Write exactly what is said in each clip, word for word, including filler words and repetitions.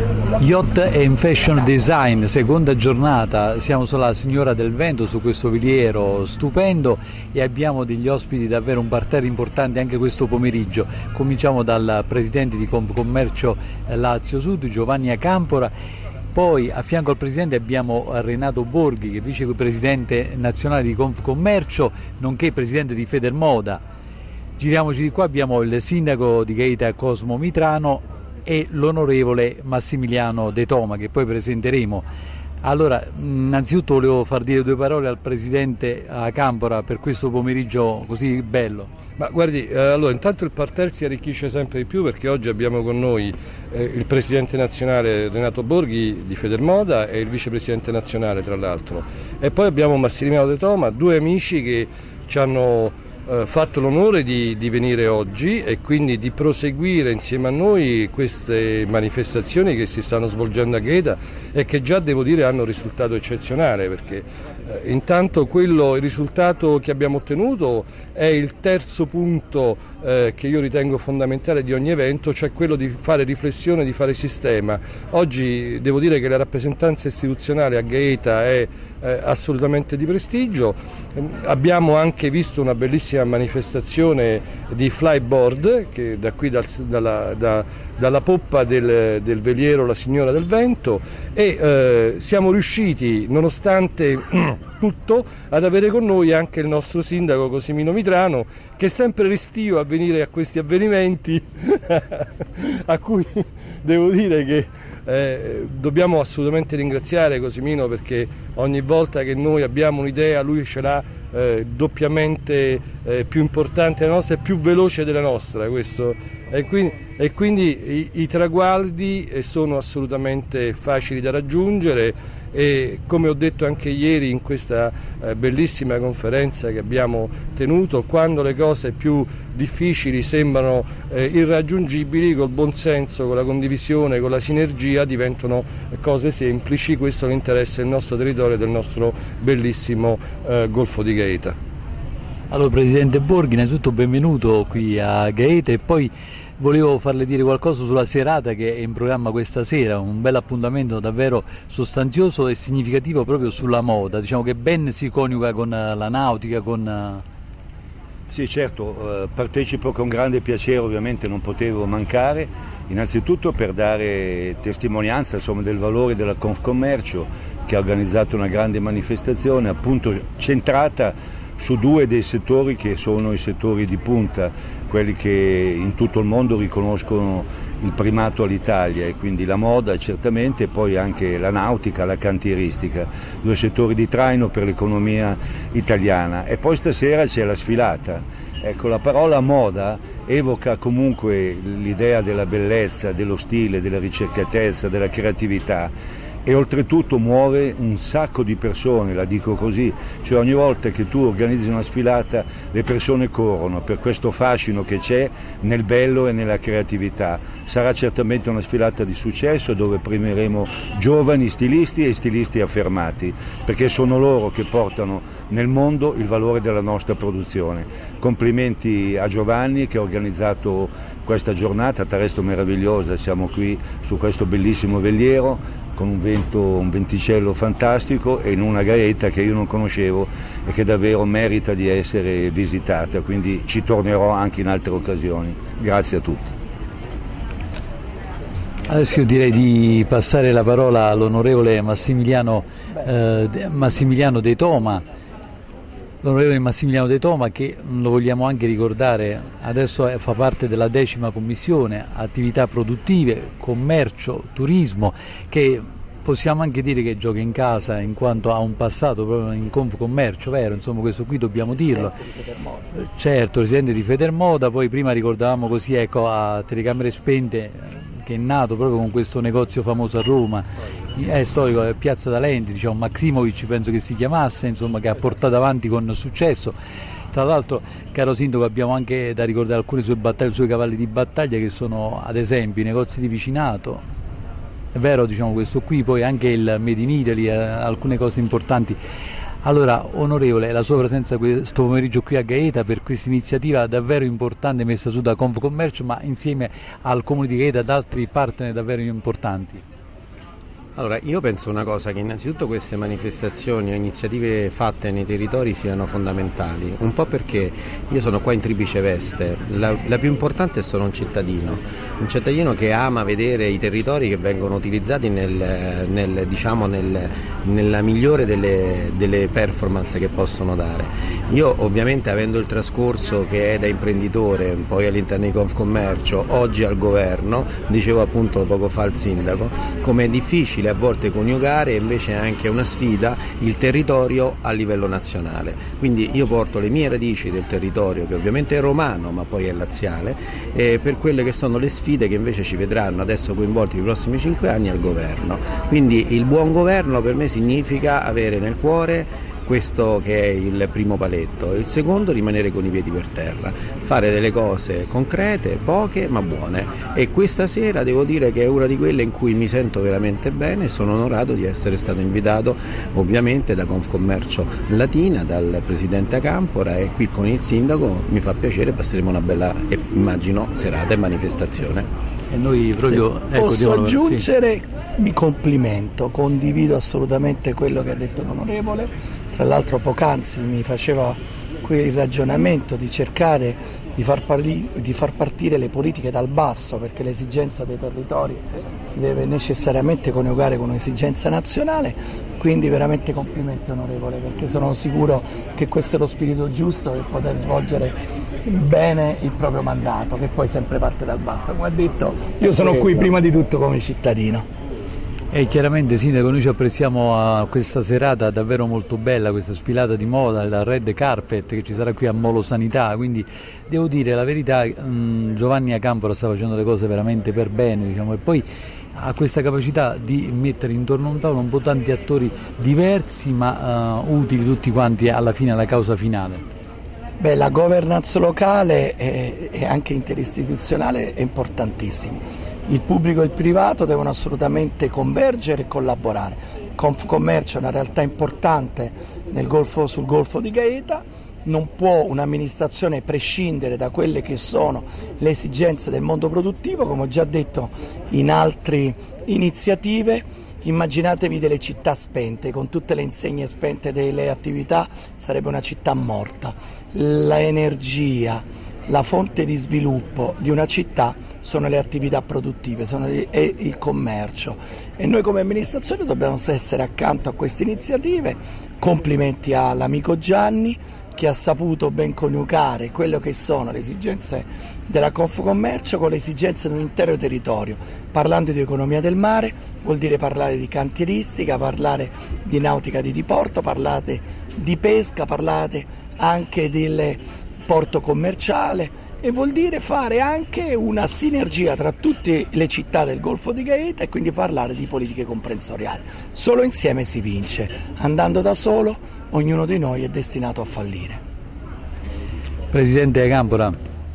Yacht and Fashion Design, seconda giornata, siamo sulla Signora del Vento, su questo veliero stupendo, e abbiamo degli ospiti davvero, un parterre importante anche questo pomeriggio. Cominciamo dal presidente di Confcommercio Lazio Sud, Giovanni Acampora, poi a fianco al presidente abbiamo Renato Borghi, che è vicepresidente nazionale di Confcommercio, nonché presidente di Federmoda. Giriamoci di qua, abbiamo il sindaco di Gaeta Cosmo Mitrano e l'onorevole Massimiliano De Toma, che poi presenteremo. Allora, innanzitutto volevo far dire due parole al presidente Acampora per questo pomeriggio così bello. Ma guardi, eh, allora intanto il parterre si arricchisce sempre di più, perché oggi abbiamo con noi eh, il presidente nazionale Renato Borghi di Federmoda e il vicepresidente nazionale, tra l'altro, e poi abbiamo Massimiliano De Toma, due amici che ci hanno Eh, fatto l'onore di, di venire oggi e quindi di proseguire insieme a noi queste manifestazioni che si stanno svolgendo a Gaeta e che già, devo dire, hanno un risultato eccezionale, perché eh, intanto quello, il risultato che abbiamo ottenuto è il terzo punto eh, che io ritengo fondamentale di ogni evento, cioè quello di fare riflessione, di fare sistema. Oggi devo dire che la rappresentanza istituzionale a Gaeta è eh, assolutamente di prestigio. Eh, abbiamo anche visto una bellissima manifestazione di flyboard che da qui dal, dalla, da, dalla poppa del, del veliero La Signora del Vento, e eh, siamo riusciti, nonostante tutto, ad avere con noi anche il nostro sindaco Cosimino Mitrano, che è sempre restio a venire a questi avvenimenti a cui devo dire che eh, dobbiamo assolutamente ringraziare Cosimino, perché ogni volta che noi abbiamo un'idea lui ce l'ha Eh, doppiamente eh, più importante della nostra e più veloce della nostra, questo. E quindi, e quindi i, i traguardi sono assolutamente facili da raggiungere, e come ho detto anche ieri in questa eh, bellissima conferenza che abbiamo tenuto, quando le cose più difficili sembrano eh, irraggiungibili, col buon senso, con la condivisione, con la sinergia diventano cose semplici. Questo è l'interesse del nostro territorio e del nostro bellissimo eh, Golfo di Gaeta. Allora, presidente Borghi, innanzitutto benvenuto qui a Gaeta, e poi volevo farle dire qualcosa sulla serata che è in programma questa sera, un bel appuntamento davvero sostanzioso e significativo proprio sulla moda, diciamo che ben si coniuga con la nautica, con... Sì, certo, eh, partecipo con grande piacere, ovviamente non potevo mancare, innanzitutto per dare testimonianza, insomma, del valore della Confcommercio, che ha organizzato una grande manifestazione appunto centrata su due dei settori che sono i settori di punta, quelli che in tutto il mondo riconoscono il primato all'Italia, e quindi la moda certamente, e poi anche la nautica, la cantieristica, due settori di traino per l'economia italiana. E poi stasera c'è la sfilata. Ecco, la parola moda evoca comunque l'idea della bellezza, dello stile, della ricercatezza, della creatività, e oltretutto muove un sacco di persone, la dico così, cioè ogni volta che tu organizzi una sfilata le persone corrono per questo fascino che c'è nel bello e nella creatività. Sarà certamente una sfilata di successo, dove premieremo giovani stilisti e stilisti affermati, perché sono loro che portano nel mondo il valore della nostra produzione. Complimenti a Giovanni che ha organizzato questa giornata, Taresto meravigliosa, siamo qui su questo bellissimo veliero con un vento, un venticello fantastico, e in una Gaeta che io non conoscevo e che davvero merita di essere visitata, quindi ci tornerò anche in altre occasioni. Grazie a tutti. Adesso io direi di passare la parola all'onorevole Massimiliano, eh, Massimiliano De Toma, l'onorevole Massimiliano De Toma, che lo vogliamo anche ricordare, adesso fa parte della decima commissione, attività produttive, commercio, turismo, che possiamo anche dire che gioca in casa in quanto ha un passato proprio in Confcommercio, vero? Insomma, questo qui dobbiamo dirlo. Certo, presidente di Federmoda, poi prima ricordavamo così, ecco, a Telecamere Spente, che è nato proprio con questo negozio famoso a Roma, è storico, è Piazza Talenti, diciamo, Maximovic penso che si chiamasse, insomma, che ha portato avanti con successo. Tra l'altro, caro sindaco, abbiamo anche da ricordare alcune sue battaglie, sui cavalli di battaglia, che sono ad esempio i negozi di vicinato, è vero, diciamo, questo qui, poi anche il Made in Italy, eh, alcune cose importanti. Allora, onorevole, la sua presenza questo pomeriggio qui a Gaeta per questa iniziativa davvero importante messa su da Confcommercio, ma insieme al Comune di Gaeta ad altri partner davvero importanti. Allora, io penso una cosa, che innanzitutto queste manifestazioni o iniziative fatte nei territori siano fondamentali, un po' perché io sono qua in triplice veste, la, la più importante è sono un cittadino, un cittadino che ama vedere i territori che vengono utilizzati nel, nel, diciamo nel, nella migliore delle, delle performance che possono dare. Io ovviamente, avendo il trascorso che è da imprenditore, poi all'interno di Confcommercio, oggi al governo, dicevo appunto poco fa al sindaco, come è difficile a volte coniugare, invece è anche una sfida, il territorio a livello nazionale. Quindi io porto le mie radici del territorio, che ovviamente è romano ma poi è laziale, eh, per quelle che sono le sfide che invece ci vedranno adesso coinvolti nei prossimi cinque anni al governo. Quindi il buon governo per me significa avere nel cuore questo che è il primo paletto, il secondo rimanere con i piedi per terra, fare delle cose concrete, poche ma buone, e questa sera devo dire che è una di quelle in cui mi sento veramente bene e sono onorato di essere stato invitato ovviamente da Confcommercio Latina, dal presidente Acampora, e qui con il sindaco mi fa piacere, passeremo una bella, immagino, serata e manifestazione. E noi proprio, Se ecco, posso aggiungere, sì. Mi complimento, condivido assolutamente quello che ha detto l'onorevole. Tra l'altro poc'anzi mi faceva qui il ragionamento di cercare di far, parli, di far partire le politiche dal basso, perché l'esigenza dei territori si deve necessariamente coniugare con un'esigenza nazionale, quindi veramente complimenti onorevole, perché sono sicuro che questo è lo spirito giusto per poter svolgere bene il proprio mandato, che poi sempre parte dal basso. Come ha detto, io sono qui prima di tutto come cittadino. E chiaramente sindaco, noi ci apprezziamo a questa serata davvero molto bella, questa sfilata di moda, la Red Carpet che ci sarà qui a Molo Sanità, quindi devo dire la verità, mh, Giovanni Acampora sta facendo le cose veramente per bene, diciamo, e poi ha questa capacità di mettere intorno a un tavolo un po' tanti attori diversi ma uh, utili tutti quanti alla fine, alla causa finale. Beh, la governance locale e, e anche interistituzionale è importantissima. Il pubblico e il privato devono assolutamente convergere e collaborare. Confcommercio è una realtà importante nel golfo, sul Golfo di Gaeta, non può un'amministrazione prescindere da quelle che sono le esigenze del mondo produttivo, come ho già detto in altre iniziative. Immaginatevi delle città spente, con tutte le insegne spente delle attività sarebbe una città morta. L'energia, la fonte di sviluppo di una città sono le attività produttive, sono le, è il commercio, e noi come amministrazione dobbiamo essere accanto a queste iniziative. Complimenti all'amico Gianni che ha saputo ben coniugare quello che sono le esigenze della Confcommercio con le esigenze di un intero territorio. Parlando di economia del mare vuol dire parlare di cantieristica, parlare di nautica di diporto, parlare di pesca, parlare anche del porto commerciale, e vuol dire fare anche una sinergia tra tutte le città del Golfo di Gaeta e quindi parlare di politiche comprensoriali. Solo insieme si vince, andando da solo ognuno di noi è destinato a fallire. Presidente Acampora,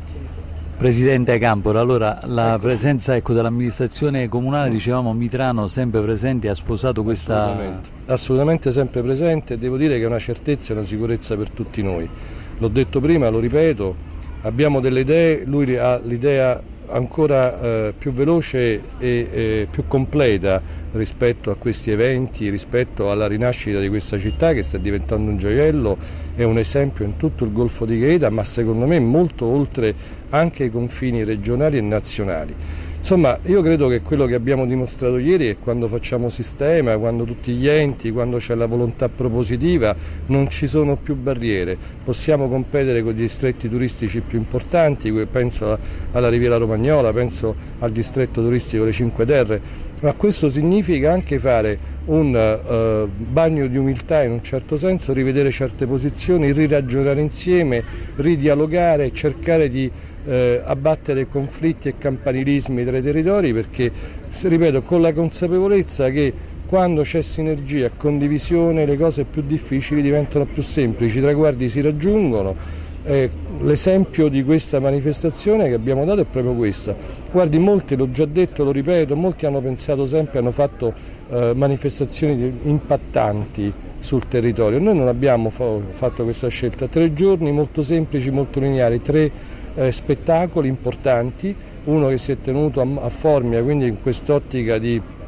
Presidente Acampora, allora la presenza, ecco, dell'amministrazione comunale, dicevamo Mitrano sempre presente, ha sposato questa... Assolutamente, assolutamente sempre presente, devo dire che è una certezza e una sicurezza per tutti noi. L'ho detto prima, lo ripeto, abbiamo delle idee, lui ha l'idea ancora eh, più veloce e eh, più completa rispetto a questi eventi, rispetto alla rinascita di questa città che sta diventando un gioiello, è un esempio in tutto il Golfo di Gaeta, ma secondo me molto oltre anche i confini regionali e nazionali. Insomma, io credo che quello che abbiamo dimostrato ieri è quando facciamo sistema, quando tutti gli enti, quando c'è la volontà propositiva, non ci sono più barriere, possiamo competere con gli distretti turistici più importanti, penso alla Riviera Romagnola, penso al distretto turistico Le Cinque Terre, ma questo significa anche fare un uh, bagno di umiltà in un certo senso, rivedere certe posizioni, riragionare insieme, ridialogare, cercare di Eh, abbattere conflitti e campanilismi tra i territori, perché, se ripeto, con la consapevolezza che quando c'è sinergia e condivisione le cose più difficili diventano più semplici, i traguardi si raggiungono. Eh, l'esempio di questa manifestazione che abbiamo dato è proprio questa. Guardi, molti, l'ho già detto, lo ripeto, molti hanno pensato sempre, hanno fatto eh, manifestazioni impattanti sul territorio. Noi non abbiamo fa- fatto questa scelta. Tre giorni molto semplici, molto lineari, tre Eh, spettacoli importanti, uno che si è tenuto a, a Formia, quindi in quest'ottica di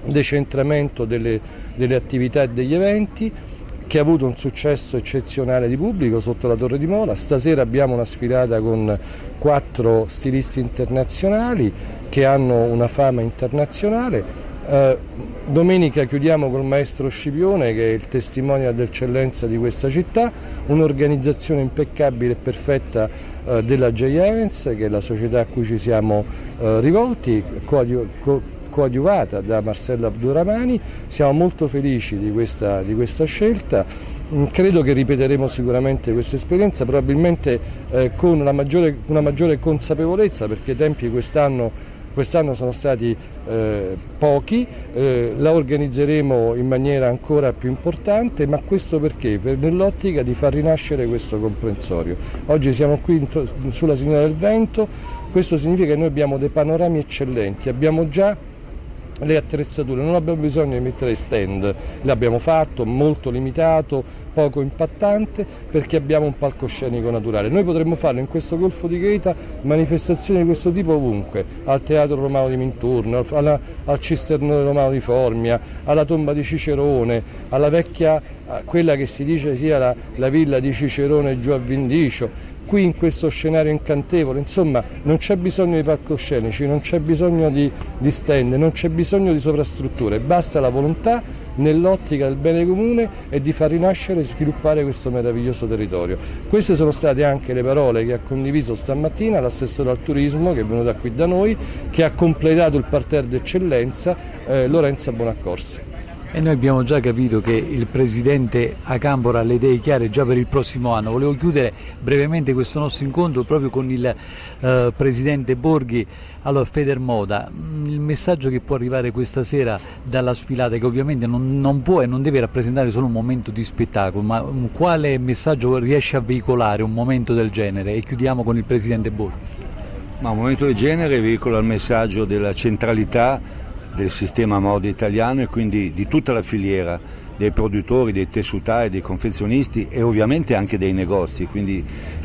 decentramento delle, delle attività e degli eventi, che ha avuto un successo eccezionale di pubblico sotto la Torre di Mola. Stasera abbiamo una sfilata con quattro stilisti internazionali che hanno una fama internazionale. Eh, domenica chiudiamo col maestro Scipione, che è il testimonial d'eccellenza di questa città, un'organizzazione impeccabile e perfetta eh, della J. Evans, che è la società a cui ci siamo eh, rivolti, coadiu- co- coadiuvata da Marcello Abdurrahmani. Siamo molto felici di questa, di questa scelta. Credo che ripeteremo sicuramente questa esperienza, probabilmente eh, con una maggiore, una maggiore consapevolezza, perché i tempi quest'anno Quest'anno sono stati eh, pochi, eh, la organizzeremo in maniera ancora più importante, ma questo perché? Per, nell'ottica di far rinascere questo comprensorio. Oggi siamo qui in, sulla Signora del Vento, questo significa che noi abbiamo dei panorami eccellenti, abbiamo già le attrezzature, non abbiamo bisogno di mettere stand, l'abbiamo fatto, molto limitato, poco impattante, perché abbiamo un palcoscenico naturale. Noi potremmo fare in questo Golfo di Gaeta manifestazioni di questo tipo ovunque, al Teatro Romano di Minturno, alla, al Cisternone Romano di Formia, alla tomba di Cicerone, alla vecchia, quella che si dice sia la, la villa di Cicerone giù a Vindicio, qui in questo scenario incantevole. Insomma, non c'è bisogno di palcoscenici, non c'è bisogno di, di stand, non c'è bisogno di sovrastrutture, basta la volontà nell'ottica del bene comune e di far rinascere e sviluppare questo meraviglioso territorio. Queste sono state anche le parole che ha condiviso stamattina l'assessore al turismo, che è venuta qui da noi, che ha completato il parterre d'eccellenza, eh, Lorenza Bonaccorsi. E noi abbiamo già capito che il Presidente Acampora ha le idee chiare già per il prossimo anno. Volevo chiudere brevemente questo nostro incontro proprio con il eh, Presidente Borghi. Allora, Federmoda, il messaggio che può arrivare questa sera dalla sfilata, che ovviamente non, non può e non deve rappresentare solo un momento di spettacolo, ma quale messaggio riesce a veicolare un momento del genere? E chiudiamo con il Presidente Borghi. Ma un momento del genere veicola il messaggio della centralità del sistema moda italiano e quindi di tutta la filiera dei produttori, dei tessutai, dei confezionisti e ovviamente anche dei negozi, quindi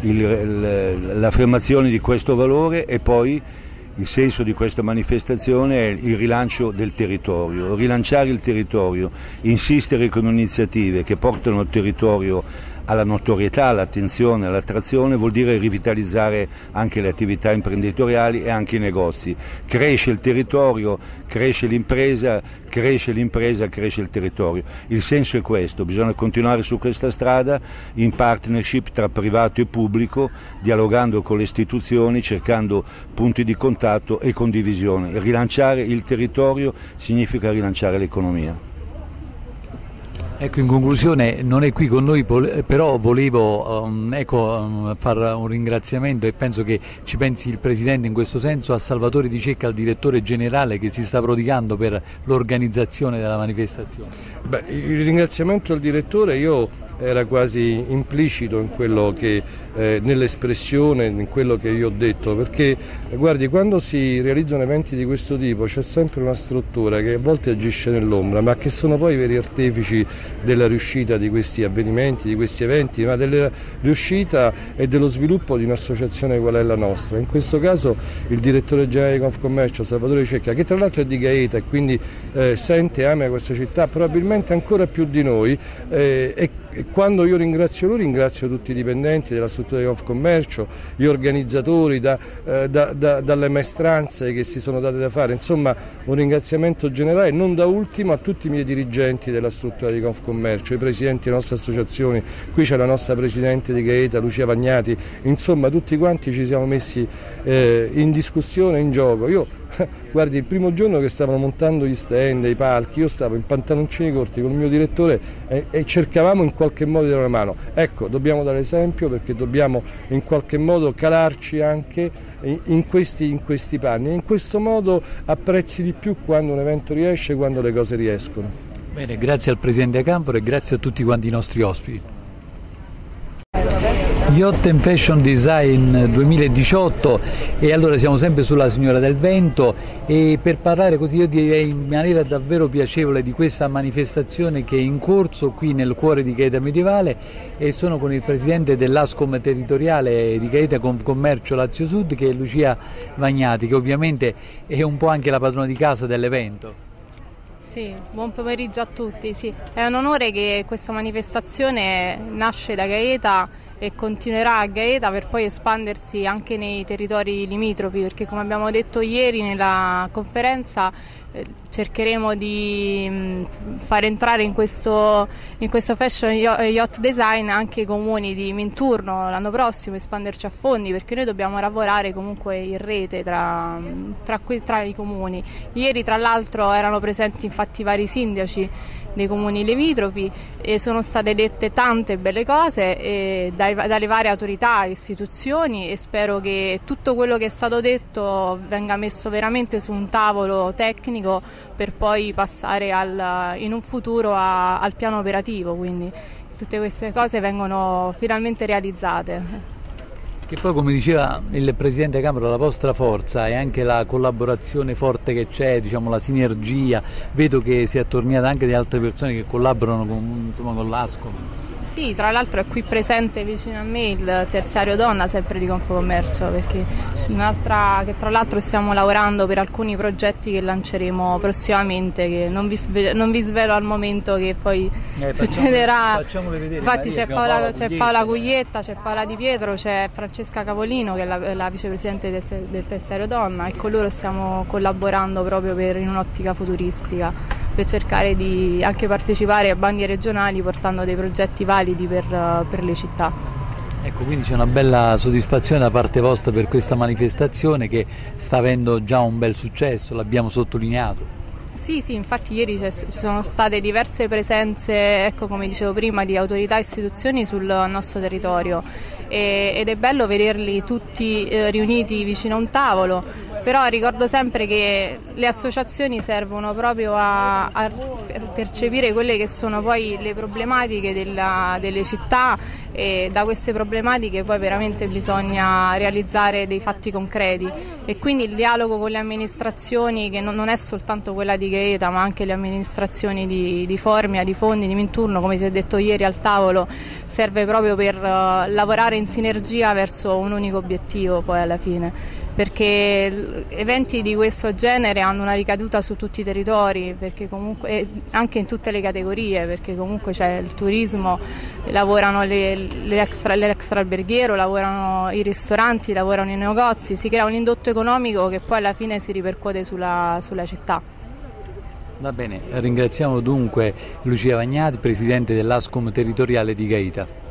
l'affermazione di questo valore e poi il senso di questa manifestazione è il rilancio del territorio, rilanciare il territorio, insistere con iniziative che portano il territorio alla notorietà, all'attenzione, all'attrazione, vuol dire rivitalizzare anche le attività imprenditoriali e anche i negozi. Cresce il territorio, cresce l'impresa, cresce l'impresa, cresce il territorio. Il senso è questo, bisogna continuare su questa strada in partnership tra privato e pubblico, dialogando con le istituzioni, cercando punti di contatto e condivisione. Rilanciare il territorio significa rilanciare l'economia. Ecco, in conclusione non è qui con noi, però volevo um, ecco, um, fare un ringraziamento, e penso che ci pensi il Presidente in questo senso, a Salvatore Di Cecca, il direttore generale, che si sta prodigando per l'organizzazione della manifestazione. Beh, il ringraziamento al direttore io era quasi implicito in quello che, eh, nell'espressione, in quello che io ho detto, perché guardi, quando si realizzano eventi di questo tipo c'è sempre una struttura che a volte agisce nell'ombra, ma che sono poi i veri artefici della riuscita di questi avvenimenti, di questi eventi, ma della riuscita e dello sviluppo di un'associazione qual è la nostra. In questo caso il direttore generale di Confcommercio, Salvatore Di Cecca, che tra l'altro è di Gaeta e quindi eh, sente e ama questa città probabilmente ancora più di noi, eh, e quando io ringrazio lui ringrazio tutti i dipendenti della struttura di Confcommercio, gli organizzatori, da, eh, da, da, dalle maestranze che si sono date da fare, insomma un ringraziamento generale, non da ultimo a tutti i miei dirigenti della struttura di Confcommercio, i presidenti delle nostre associazioni, qui c'è la nostra presidente di Gaeta, Lucia Vagnati, insomma tutti quanti ci siamo messi eh, in discussione, in gioco. Io guardi, il primo giorno che stavano montando gli stand, i palchi, io stavo in pantaloncini corti con il mio direttore e, e cercavamo in qualche modo di dare una mano. Ecco, dobbiamo dare esempio, perché dobbiamo in qualche modo calarci anche in, in, questi, in questi panni, e in questo modo apprezzi di più quando un evento riesce, quando le cose riescono. Bene, grazie al Presidente Acampora e grazie a tutti quanti i nostri ospiti. Yacht and Fashion Design duemiladiciotto, e allora siamo sempre sulla Signora del Vento, e per parlare, così io direi in maniera davvero piacevole, di questa manifestazione che è in corso qui nel cuore di Gaeta Medievale, e sono con il presidente dell'Ascom territoriale di Gaeta Confcommercio Lazio Sud, che è Lucia Vagnati, che ovviamente è un po' anche la padrona di casa dell'evento. Sì, buon pomeriggio a tutti. Sì. È un onore che questa manifestazione nasce da Gaeta e continuerà a Gaeta per poi espandersi anche nei territori limitrofi, perché come abbiamo detto ieri nella conferenza eh, cercheremo di mh, far entrare in questo, in questo fashion yacht design anche i comuni di Minturno l'anno prossimo, espanderci a fondi, perché noi dobbiamo lavorare comunque in rete tra, tra, tra i comuni. Ieri tra l'altro erano presenti infatti vari sindaci dei comuni limitrofi e sono state dette tante belle cose e dai, dalle varie autorità e istituzioni, e spero che tutto quello che è stato detto venga messo veramente su un tavolo tecnico per poi passare al, in un futuro a, al piano operativo, quindi tutte queste cose vengono finalmente realizzate. Che poi, come diceva il Presidente Camera, la vostra forza è anche la collaborazione forte che c'è, diciamo, la sinergia. Vedo che si è attorniata anche di altre persone che collaborano con, insomma, con l'Ascom. Sì, tra l'altro è qui presente vicino a me il terziario donna sempre di Confcommercio, perché un'altra che tra l'altro stiamo lavorando per alcuni progetti che lanceremo prossimamente, che non vi, sve, non vi svelo al momento, che poi eh, succederà. Facciamole vedere. Infatti c'è Paola, Paola, c'è Paola Guglietta, c'è Paola Di Pietro, c'è Francesca Capolino che è la, la vicepresidente del, del terziario donna, e con loro stiamo collaborando proprio per, in un'ottica futuristica, per cercare di anche partecipare a bandi regionali portando dei progetti validi per, per le città. Ecco, quindi c'è una bella soddisfazione da parte vostra per questa manifestazione che sta avendo già un bel successo, l'abbiamo sottolineato. Sì, sì, infatti ieri ci sono state diverse presenze, ecco, come dicevo prima, di autorità e istituzioni sul nostro territorio, e, ed è bello vederli tutti eh, riuniti vicino a un tavolo, però ricordo sempre che le associazioni servono proprio a, a percepire quelle che sono poi le problematiche della, delle città, e da queste problematiche poi veramente bisogna realizzare dei fatti concreti, e quindi il dialogo con le amministrazioni, che non, non è soltanto quella di Gaeta ma anche le amministrazioni di, di Formia, di Fondi, di Minturno, come si è detto ieri al tavolo, serve proprio per uh, lavorare in sinergia verso un unico obiettivo poi alla fine, perché eventi di questo genere hanno una ricaduta su tutti i territori, perché comunque, e anche in tutte le categorie, perché comunque c'è il turismo, lavorano le, le extra, l'extra alberghiero, lavorano i ristoranti, lavorano i negozi, si crea un indotto economico che poi alla fine si ripercuote sulla, sulla città. Va bene, ringraziamo dunque Lucia Vagnati, Presidente dell'Ascom territoriale di Gaeta.